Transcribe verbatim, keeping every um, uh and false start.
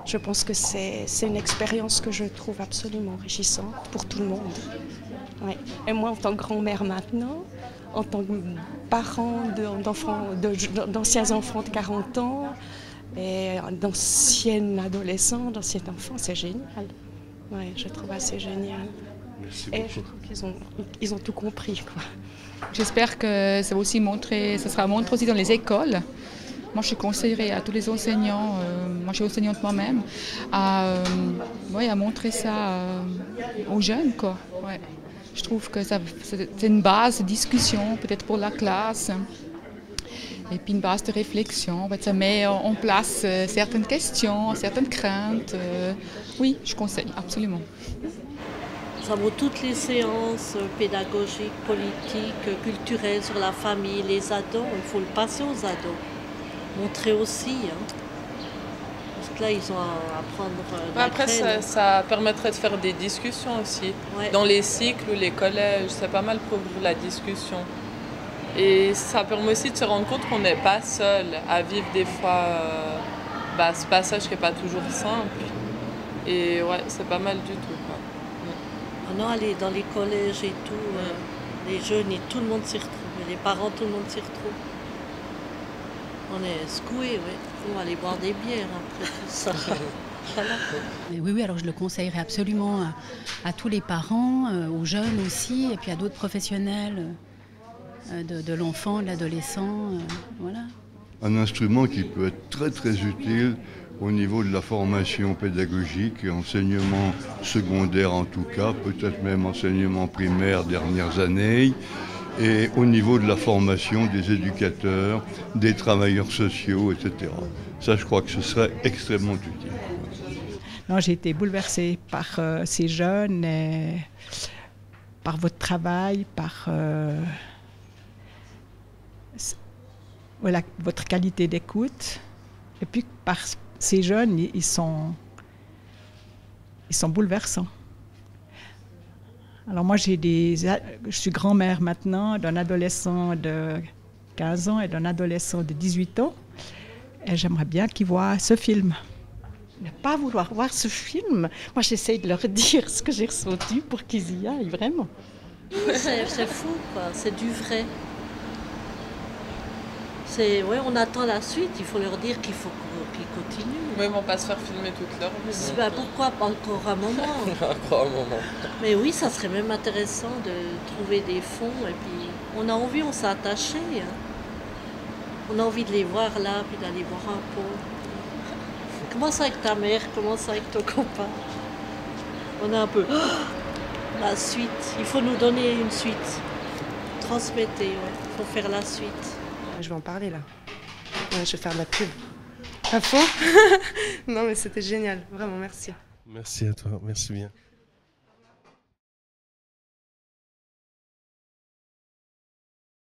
Je pense que c'est une expérience que je trouve absolument enrichissante pour tout le monde. Ouais. Et moi, en tant que grand-mère maintenant, en tant que parent d'enfants, d'anciens enfants de quarante ans, et d'anciennes adolescents, d'anciens enfants, c'est génial. Ouais, je trouve assez génial. Merci et beaucoup. je trouve qu'ils ont, ils ont tout compris, quoi. J'espère que ça va aussi montrer, ça sera montré aussi dans les écoles. Moi, je conseillerais à tous les enseignants, euh, moi je suis enseignante moi-même, à, euh, ouais, à montrer ça euh, aux jeunes, quoi. Ouais. Je trouve que c'est une base de discussion, peut-être pour la classe, et puis une base de réflexion. En fait, ça met en place euh, certaines questions, certaines craintes. Euh, oui, je conseille, absolument. Ça vaut toutes les séances pédagogiques, politiques, culturelles sur la famille, les ados. Il faut le passer aux ados. Montrer aussi. Hein. Parce que là, ils ont à apprendre. Après, ça, ça permettrait de faire des discussions aussi. Ouais. Dans les cycles ou les collèges, c'est pas mal pour ouvrir la discussion. Et ça permet aussi de se rendre compte qu'on n'est pas seul à vivre des fois euh, bah, ce passage qui n'est pas toujours simple. Et ouais, c'est pas mal du tout, quoi. Maintenant, aller dans les collèges et tout, euh, les jeunes et tout le monde s'y retrouve. Les parents, tout le monde s'y retrouve. On est secoués, oui. On va aller boire des bières après tout ça. Voilà. Oui, oui, alors je le conseillerais absolument à, à tous les parents, euh, aux jeunes aussi, et puis à d'autres professionnels euh, de, de l'enfant, de l'adolescent. Euh, voilà. Un instrument qui peut être très très utile au niveau de la formation pédagogique et enseignement secondaire en tout cas, peut-être même enseignement primaire dernières années, et au niveau de la formation des éducateurs, des travailleurs sociaux, et cetera. Ça, je crois que ce serait extrêmement utile. Non, j'ai été bouleversée par euh, ces jeunes, et par votre travail, par euh, voilà, votre qualité d'écoute, et puis par ces jeunes, ils sont, ils sont bouleversants. Alors moi, j'ai des, je suis grand-mère maintenant d'un adolescent de quinze ans et d'un adolescent de dix-huit ans, et j'aimerais bien qu'ils voient ce film. Ne pas vouloir voir ce film, moi j'essaye de leur dire ce que j'ai ressenti pour qu'ils y aillent, vraiment. C'est fou, quoi. C'est du vrai. Ouais, on attend la suite, il faut leur dire qu'il faut qu'ils continuent. Mais ils vont pas se faire filmer toute leur vie. Ben, pourquoi pas encore un moment Encore un moment. Mais oui, ça serait même intéressant de trouver des fonds, et puis on a envie, on s'est attaché. Hein. On a envie de les voir là, puis d'aller voir un peu. Commence avec ta mère, commence avec ton copain. On est un peu... Oh, la suite, il faut nous donner une suite. Transmettez, ouais. Il faut faire la suite. Je vais en parler là. Ouais, je vais faire de la pub. À fond. Non mais c'était génial, vraiment merci. Merci à toi, merci bien.